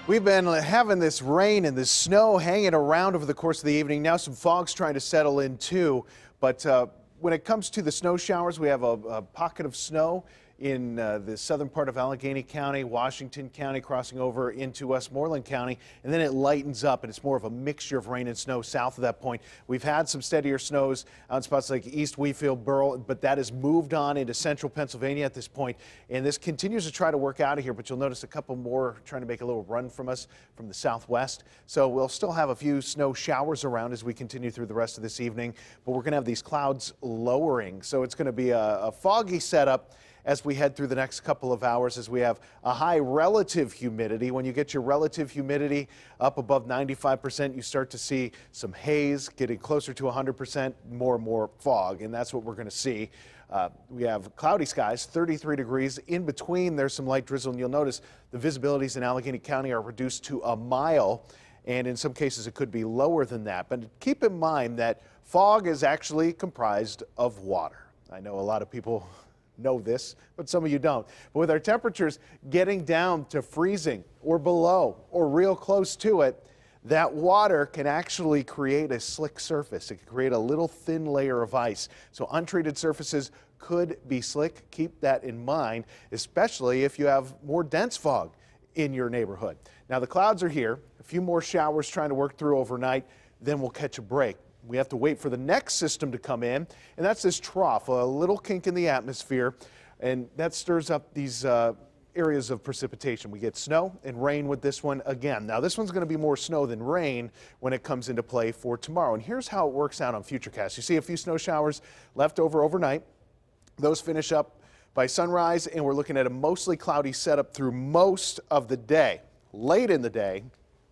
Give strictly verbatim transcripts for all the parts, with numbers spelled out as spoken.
We've been having this rain and this snow hanging around over the course of the evening. Now some fog's trying to settle in too. But uh, when it comes to the snow showers, we have a, a pocket of snow in uh, the southern part of Allegheny County, Washington County, crossing over into Westmoreland County, and then it lightens up and it's more of a mixture of rain and snow south of that point. We've had some steadier snows out in spots like East Wheatfield, Burl, but that has moved on into central Pennsylvania at this point, and this continues to try to work out of here, but you'll notice a couple more trying to make a little run from us from the southwest. So we'll still have a few snow showers around as we continue through the rest of this evening, but we're going to have these clouds lowering, so it's going to be a, a foggy setup as we head through the next couple of hours, as we have a high relative humidity. When you get your relative humidity up above ninety-five percent, you start to see some haze getting closer to one hundred percent, more and more fog, and that's what we're going to see. Uh, we have cloudy skies, thirty-three degrees. In between, there's some light drizzle, and you'll notice the visibilities in Allegheny County are reduced to a mile, and in some cases it could be lower than that. But keep in mind that fog is actually comprised of water. I know a lot of people know this, but some of you don't. But with our temperatures getting down to freezing or below or real close to it, that water can actually create a slick surface. It can create a little thin layer of ice. So untreated surfaces could be slick. Keep that in mind, especially if you have more dense fog in your neighborhood. Now the clouds are here, a few more showers trying to work through overnight, then we'll catch a break. We have to wait for the next system to come in, and that's this trough, a little kink in the atmosphere, and that stirs up these uh, areas of precipitation. We get snow and rain with this one again. Now this one's going to be more snow than rain when it comes into play for tomorrow, and here's how it works out on Futurecast. You see a few snow showers left over overnight. Those finish up by sunrise, and we're looking at a mostly cloudy setup through most of the day. Late in the day,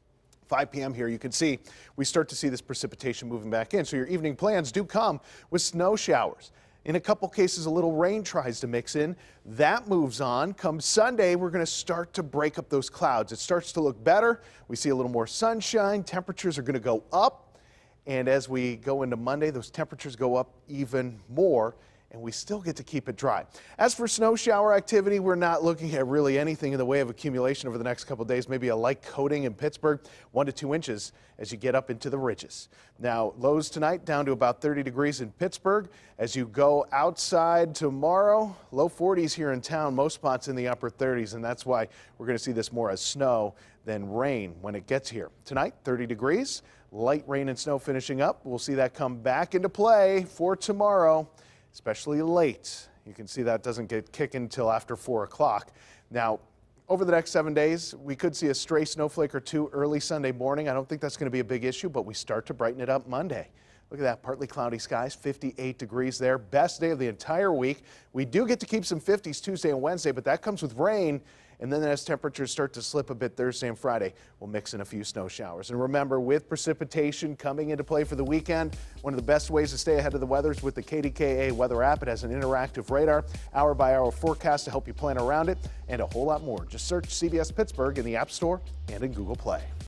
five p m here, you can see we start to see this precipitation moving back in. So your evening plans do come with snow showers. In a couple cases, a little rain tries to mix in. That moves on. Come Sunday, we're going to start to break up those clouds. It starts to look better. We see a little more sunshine. Temperatures are going to go up. And as we go into Monday, those temperatures go up even more, and we still get to keep it dry. As for snow shower activity, we're not looking at really anything in the way of accumulation over the next couple of days. Maybe a light coating in Pittsburgh, one to two inches as you get up into the ridges. Now, lows tonight down to about thirty degrees in Pittsburgh. As you go outside tomorrow, low forties here in town, most spots in the upper thirties, and that's why we're going to see this more as snow than rain when it gets here. Tonight, thirty degrees, light rain and snow finishing up. We'll see that come back into play for tomorrow, especially late. You can see that doesn't get kicking until after four o'clock. Now, over the next seven days, we could see a stray snowflake or two early Sunday morning. I don't think that's going to be a big issue, but we start to brighten it up Monday. Look at that, partly cloudy skies, fifty-eight degrees there. Best day of the entire week. We do get to keep some fifties Tuesday and Wednesday, but that comes with rain. And then as temperatures start to slip a bit Thursday and Friday, we'll mix in a few snow showers. And remember, with precipitation coming into play for the weekend, one of the best ways to stay ahead of the weather is with the K D K A weather app. It has an interactive radar, hour by hour forecast to help you plan around it, and a whole lot more. Just search C B S Pittsburgh in the App Store and in Google Play.